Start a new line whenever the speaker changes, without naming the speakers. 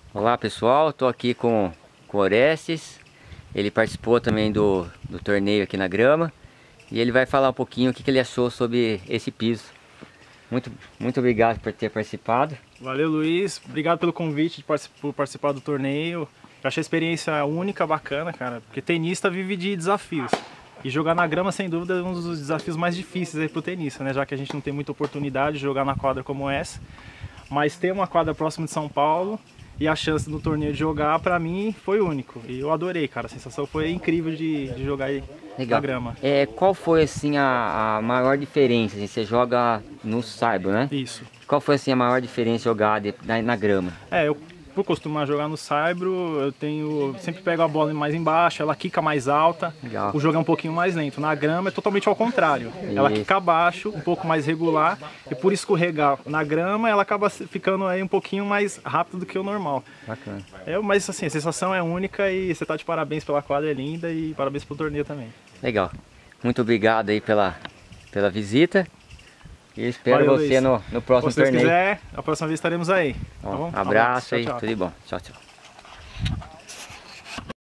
Olá pessoal, estou aqui com o Orestes. Ele participou também do torneio aqui na grama e ele vai falar um pouquinho o que ele achou sobre esse piso. Muito obrigado por ter participado.
Valeu, Luiz, obrigado pelo convite por participar do torneio. Eu achei a experiência única, bacana, cara, porque tenista vive de desafios. E jogar na grama, sem dúvida, é um dos desafios mais difíceis aí pro tenista, né? Já que a gente não tem muita oportunidade de jogar na quadra como essa. Mas ter uma quadra próxima de São Paulo e a chance no torneio de jogar, pra mim, foi único. E eu adorei, cara. A sensação foi incrível de jogar aí na grama.
Qual foi, assim, a maior diferença? Assim, você joga no saibro, né?
Isso.
Qual foi, assim, a maior diferença jogar na grama?
Por costumar jogar no saibro, sempre pego a bola mais embaixo, ela quica mais alta.
Legal.
O jogo é um pouquinho mais lento. Na grama é totalmente ao contrário.
Isso.
Ela quica abaixo, um pouco mais regular, e por escorregar na grama, ela acaba ficando aí um pouquinho mais rápido do que o normal.
Bacana.
Mas assim, a sensação é única e você tá de parabéns pela quadra, é linda, e parabéns pelo torneio também.
Legal. Muito obrigado aí pela visita. E espero
Valeu,
você no próximo torneio.
Se Deus quiser, a próxima vez estaremos aí. Tá bom?
Abraço
Tchau,
aí,
tchau.
tudo de bom. Tchau, tchau.